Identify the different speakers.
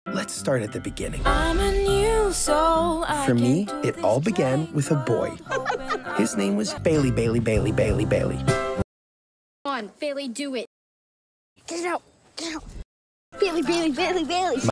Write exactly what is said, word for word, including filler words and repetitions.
Speaker 1: Let's start at the beginning.
Speaker 2: I'm a new soul.
Speaker 1: For me, it all began with a boy. His name was Bailey, Bailey, Bailey, Bailey, Bailey.
Speaker 3: Come on, Bailey, do it. Get it out. Get it out. Bailey, Bailey, Bailey, Bailey.